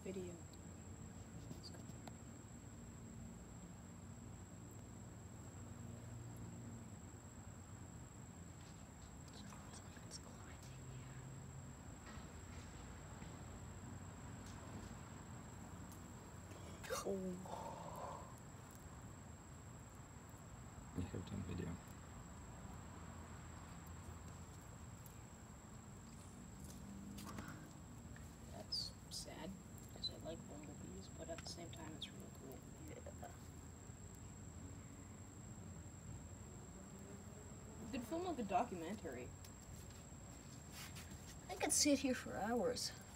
video. Oh. Ich habe dein Video. That's sad, because I like bumblebees, but at the same time it's really cool. Yeah. You could film like a documentary. I could sit here for hours.